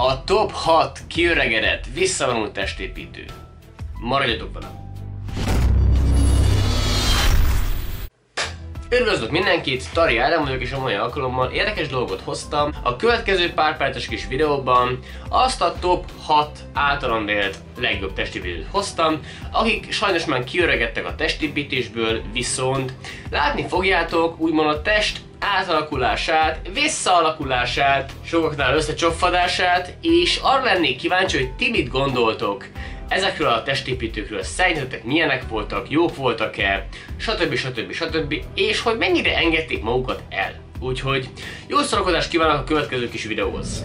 A top 6 kiöregedett, visszavonult testépítő. Maradjatok velem! Üdvözlök mindenkit, Tari Ádám vagyok, és a mai alkalommal érdekes dolgot hoztam. A következő pár perces kis videóban azt a top 6 általam vélt legjobb testépítőt hoztam, akik sajnos már kiöregedtek a testépítésből, viszont látni fogjátok úgymond a test átalakulását, visszaalakulását, sokaknál összecsopfadását, és arra lennék kíváncsi, hogy ti mit gondoltok ezekről a testépítőkről, szerintetek milyenek voltak, jók voltak-e, stb. És hogy mennyire engedték magukat el. Úgyhogy jó szórakozást kívánok a következő kis videóhoz!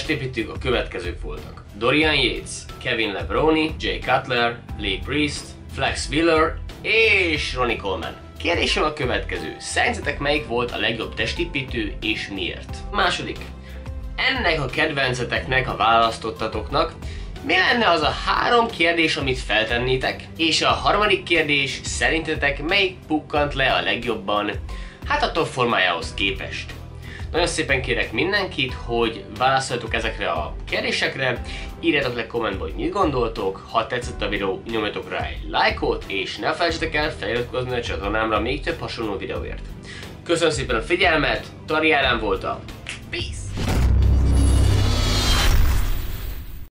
testépítők a következők voltak: Dorian Yates, Kevin Levrone, Jay Cutler, Lee Priest, Flex Wheeler és Ronnie Coleman. Kérdésem a következő: szerintetek melyik volt a legjobb testépítő és miért? Második: ennek a kedvenceteknek, a választottatoknak mi lenne az a 3 kérdés, amit feltennétek? És a harmadik kérdés: szerintetek melyik pukkant le a legjobban, hát a top formájához képest? Nagyon szépen kérek mindenkit, hogy válaszoljatok ezekre a kérdésekre, írjátok le kommentbe, hogy mit gondoltok, ha tetszett a videó, nyomjatok rá egy lájkot, és ne felejtsetek el feliratkozni a csatornámra még több hasonló videóért. Köszönöm szépen a figyelmet, Tari Ellen voltam, peace!